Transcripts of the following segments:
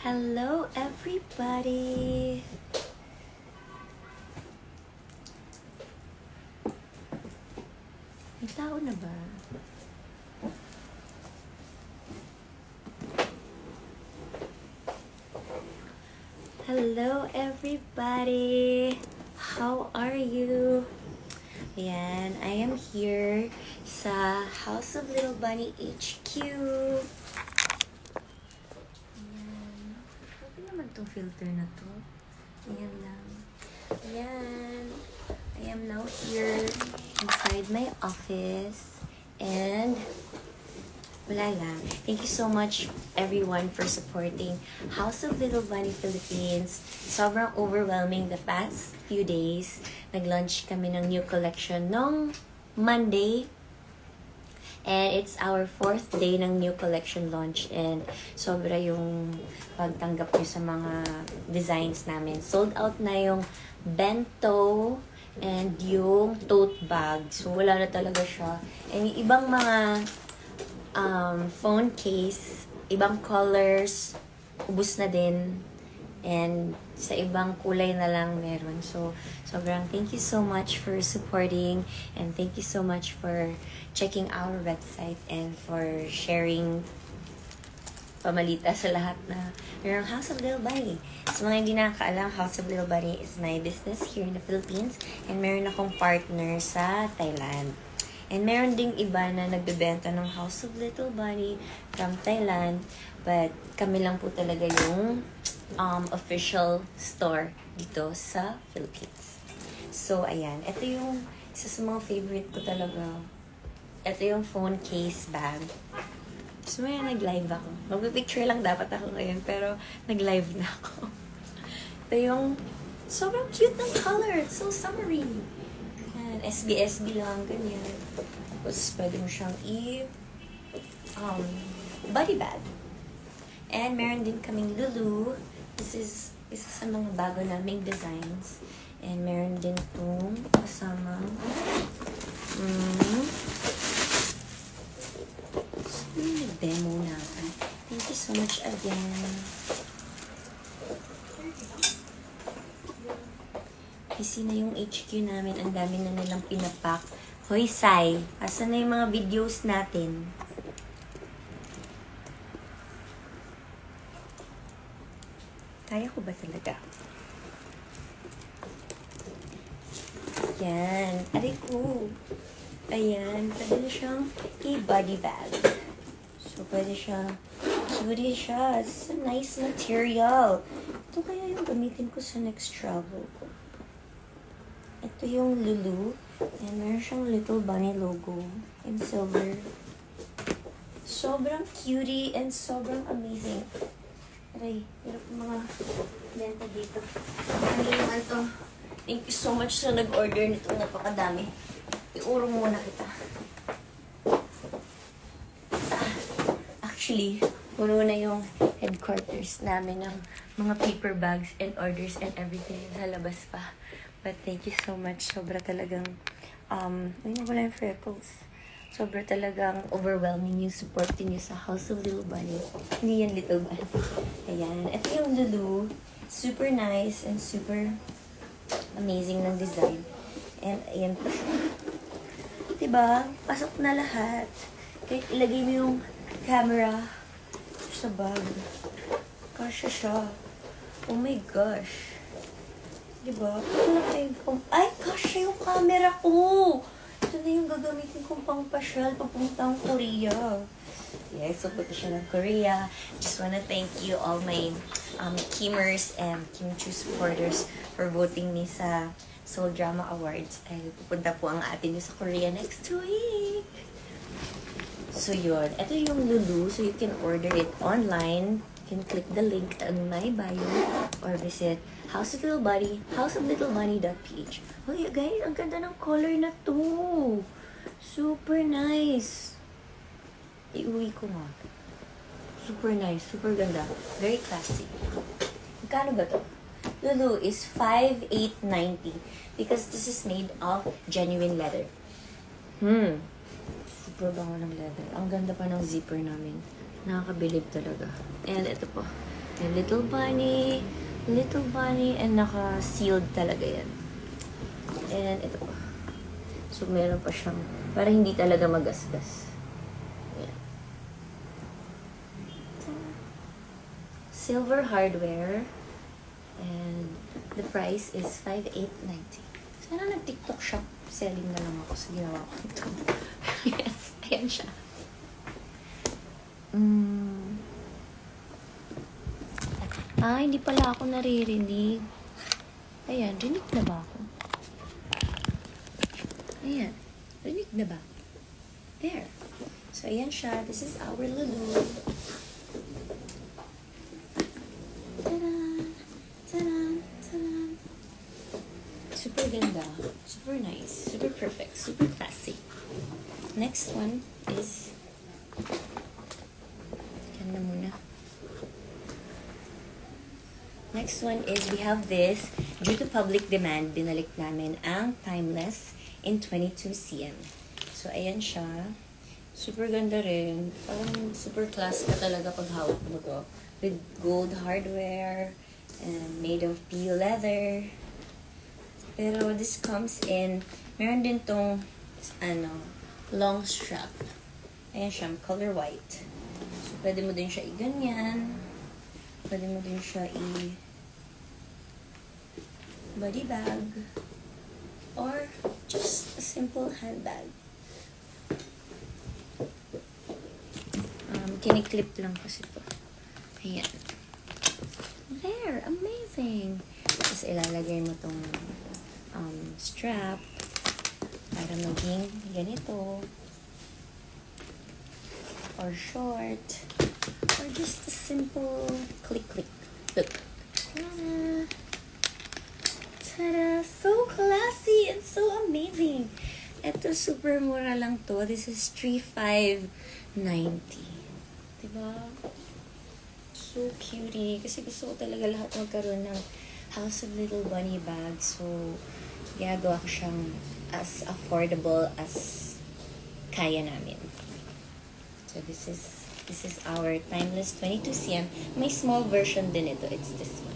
Hello, everybody! May tao na ba? Hello, everybody! How are you? Ayan, I am here sa House of Little Bunny HQ. Itong filter na to. Ayan lang. Ayan. I am now here inside my office. And wala lang. Thank you so much everyone for supporting House of Little Bunny Philippines. Sobrang overwhelming the past few days. Nag-launch kami ng new collection nung Monday. And it's our 4th day ng new collection launch. And sobra yung pagtanggap nyo sa mga designs namin. Sold out na yung bento and yung tote bag. So, wala na talaga siya. And yung ibang mga phone case, ibang colors, ubus na din. And sa ibang kulay na lang meron. So, sobrang thank you so much for supporting. And thank you so much for checking our website and for sharing pamalita sa lahat na merong House of Little Bunny. Sa mga hindi nakakaalam, House of Little Bunny is my business here in the Philippines. And meron akong partner sa Thailand. And meron ding iba na nagbebenta ng House of Little Bunny from Thailand. But kami lang po talaga yung official store dito sa Philippines. So, ayan. Ito yung isa sa mga favorite ko talaga. Ito yung phone case bag. So, may nag-live ako. Mag-picture lang dapat ako ngayon, pero nag-live na ako. Ito yung sobrang cute ng color. It's so summery. Ayan, SB-SB lang, ganyan. Tapos, pwede mo siyang body bag. And meron din kaming Lulu. This is isa sa mga bago naming designs. And meron din itong kasama. So, nag-demo natin. Thank you so much again. Busy na yung HQ namin. Ang dami na nilang pinapak. Hoy, Sai! Asan na yung mga videos natin? Kaya ko ba talaga? Yan. Aray ko. Ayan. Pwede na siyang i-body bag. So, pwede siya. Cutie siya. It's a nice material. Ito kaya yung gamitin ko sa next travel ko. Ito yung Lulu. And meron siyang Little Bunny logo in silver. Sobrang cutie and sobrang amazing. Aray, hirap yung mga benta dito. Ano naman to? Thank you so much sa nag-order nito. Napakadami. Iurong muna kita. Actually, puro na yung headquarters namin ng mga paper bags and orders and everything sa labas pa. But thank you so much. Sobra talagang, ay nawala yung freckles. Sobra talagang overwhelming yung support niyo sa House of Little Bunny. Hindi yan Little Bunny. Ayan. Ito yung Lulu. Super nice and super amazing ng design. And ayan po siya. Diba? Pasok na lahat. Kahit ilagay mo yung camera sa bag. Kasya siya. Oh my gosh. Diba? Ay, kasya yung camera ko! Ito na yung gagamitin kong pang-pasyal papuntang Korea. Yes, so punta siya ng Korea. Just wanna thank you all my Kimers and Kimchi supporters for voting me sa Seoul Drama Awards. Ay, pupunta po ang atin sa Korea next week. So yun, ito yung Lulu. So you can order it online. You can click the link in my bio or visit houseoflittlebunny.ph. Oh yeah, guys, ang ganda ng color na to. Super nice. Iuwi ko nga. Super nice, super ganda. Very classy. Magkano ba to? Lulu is 5,890 because this is made of genuine leather. Super bango ng leather. Ang ganda pa ng zipper namin. Nakakabilib talaga. And ito po. So, little bunny, and naka-sealed talaga yan. And ito pa. So, meron pa siyang, para hindi talaga magasgas. Ayan. Silver hardware. And the price is $5,890. Sana nag-TikTok shop selling na lang ako sa ginawa ko ito. Yes, ayan siya. Hindi pala ako naririnig. Ayan, rinig na ba ako? Ayan, rinig na ba? There. So, ayan siya. This is our Lulu. Ta-da! Ta-da! Ta-da! Super ganda. Super nice. Super perfect. Super classy. Next one is... Yan na muna. Next one is, we have this. Due to public demand, binalik namin ang Timeless in 22 cm. So, ayan siya. Super ganda rin. Parang super class ka talaga pag hawak mo to. With gold hardware and made of peel leather. Pero this comes in, meron din tong, long strap. Ayan siya, color white. So, pwede mo din siya i-ganyan. Pwede mo din siya body bag or just a simple handbag. Kiniklip lang kasi ito. Ayan. There! Amazing! Tapos ilalagay mo tong strap para maging ganito or short or just a simple click. Look. Ta-da! Ta-da! So classy and so amazing. Ito, super mura lang to. This is $3,590. Diba? So cutie. Kasi gusto ko talaga lahat magkaroon ng House of Little Bunny bag. So, ginagawa ko siyang as affordable as kaya namin. So, this is our Timeless 22 cm. May small version din ito. It's this one.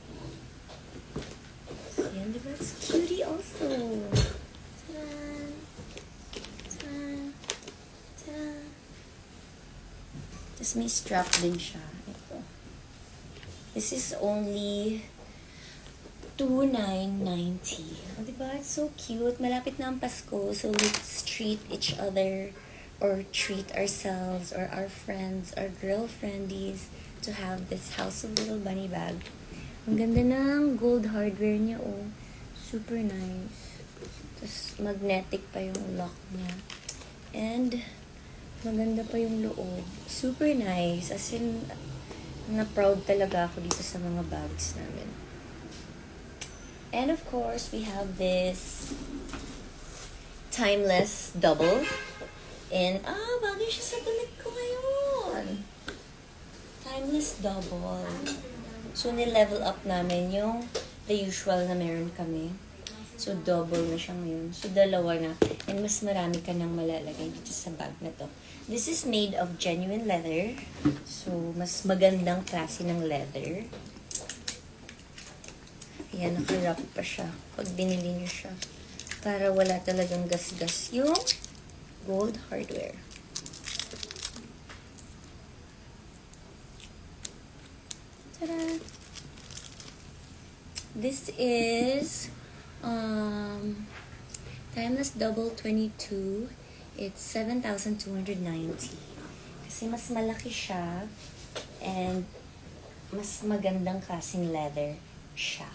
Yan, diba? It's cutie also. Ta-da! Ta-da! Ta-da! Tapos may strap din siya. Ito. This is only $2,990. Oh, diba? It's so cute. Malapit na ang Pasko. So, let's treat each other or treat ourselves or our friends, our girlfriendies to have this House of Little Bunny bag. Ang ganda ng gold hardware niya, oh. Super nice. Tapos magnetic pa yung lock niya. And maganda pa yung loob. Super nice. As in, na-proud talaga ako dito sa mga bags namin. And of course, we have this Timeless double. And, bagay siya sa damit ko ngayon. Timeless double. So, ni-level up namin yung the usual na meron kami. So, double na siya ngayon. So, dalawa na. And mas marami ka nang malalagay dito sa bag na to. This is made of genuine leather. So, mas magandang klase ng leather. Ayan, naka-wrap pa siya pag binili niyo siya. Para wala talagang gas-gas yung gold hardware. Ta-da! This is Timeless Double 22. It's $7,290. Kasi mas malaki siya and mas magandang klaseng leather siya.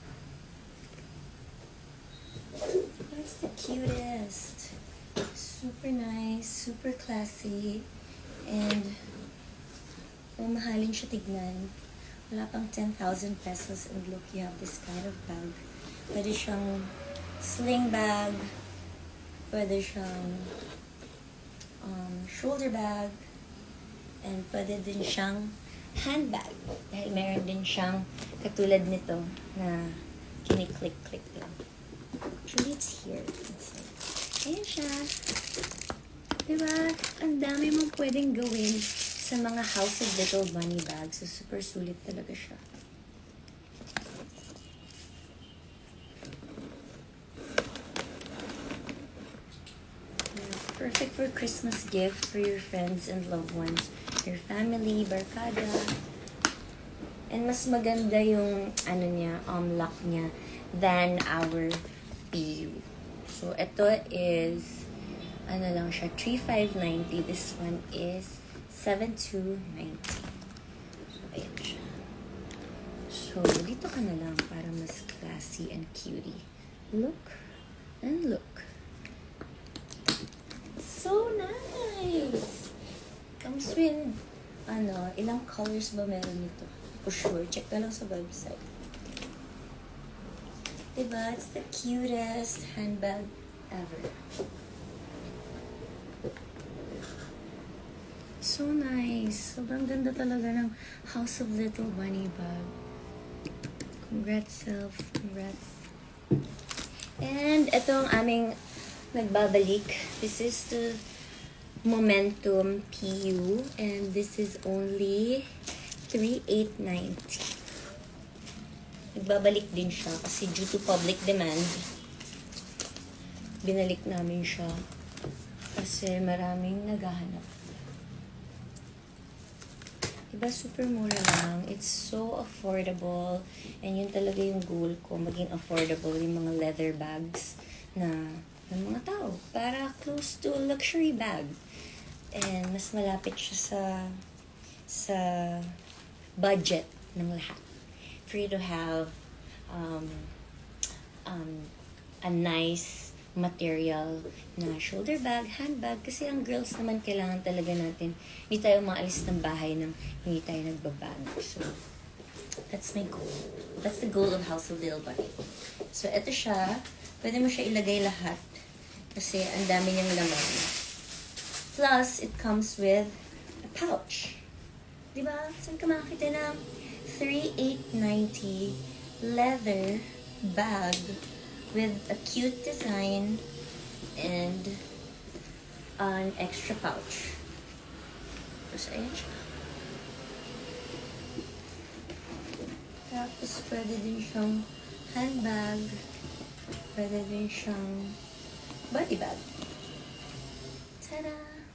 That's the cutest. Super nice, super classy, and mamahalin siya tignan. Wala pang 10,000 pesos, and look, you have this kind of bag. Pwede siyang sling bag, pwede siyang shoulder bag, and pwede din siyang handbag. Dahil meron din siyang katulad nito na kiniklik-click lang. Actually, it's here. Ayan siya. Diba? Ang dami mong pwedeng gawin sa mga House of Little Bunny bags. So, super sulit talaga siya. Perfect for Christmas gift for your friends and loved ones. Your family, barkada. And mas maganda yung lock niya than our PU. So, ito is, lang siya, 3,590. This one is 7,290. So, ayan siya. So, dito ka na lang para mas classy and cutie. Look and look. So nice! Comes with, ilang colors ba meron nito? For sure, check na lang sa website. Diba? It's the cutest handbag ever. So nice! Sobrang ganda talaga ng House of Little Bunny bag. Congrats, self. Congrats. And ito ang aming nagbabalik. This is the Momentum PU and this is only 3,890. Nagbabalik din siya kasi due to public demand, binalik namin siya kasi maraming naghahanap. Diba, super mura lang. It's so affordable and yun talaga yung goal ko, maging affordable yung mga leather bags ng mga tao para close to a luxury bag. And mas malapit siya sa budget ng lahat. For you to have a nice material na shoulder bag, handbag, kasi ang girls naman kailangan talaga natin, hindi tayo maalis ng bahay nang hindi tayo nagbabag. So, that's my goal. That's the goal of House of Little Bunny. So, eto siya. Pwede mo siya ilagay lahat kasi ang dami niyang laman. Plus, it comes with a pouch. Diba? Saan ka makakita ng 3,890 leather bag with a cute design and an extra pouch. Tapos, ayan siya. Tapos, pwede din siyang handbag. Pwede din siyang body bag. Ta-da!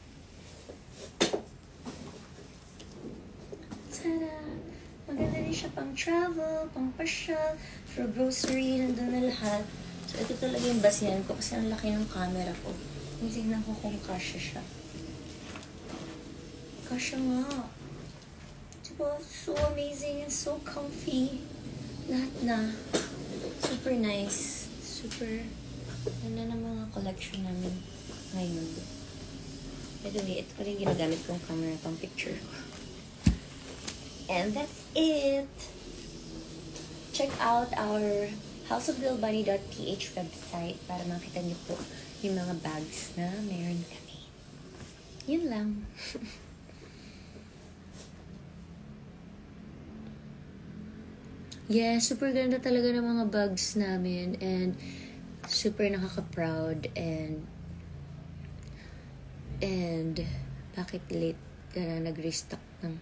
Ta-da! Maganda din siya pang travel, pang pasyal, for grocery, nandun na lahat. So, ito talaga yung basihan ko kasi ang laki ng camera ko. Tingnan ko kung kasya siya. Kasya nga. Diba? So amazing and so comfy. Lahat na. Super nice. Super, ganda ng mga collection namin ngayon. By the way, ito pa rin ginagamit kong camera pang picture. And that's it! Check out our houseoflittlebunny.ph website para makita niyo po yung mga bags na meron kami. Yun lang. Yeah, super ganda talaga ng mga bags namin and super nakaka-proud and bakit late ka na nag-restock ng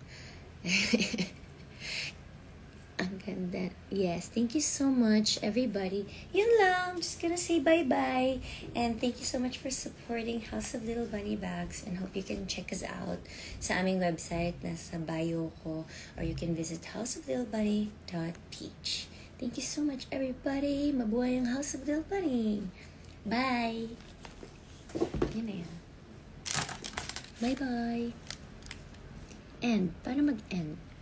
ang ganda. Yes, thank you so much everybody. Yun lang, just gonna say bye-bye and thank you so much for supporting House of Little Bunny bags and hope you can check us out sa aming website, nasa bio ko, or you can visit houseoflittlebunny.ph. Thank you so much everybody. Mabuhay ang House of Little Bunny. Bye. Yun na yan. Bye-bye. End. Paano mag-end?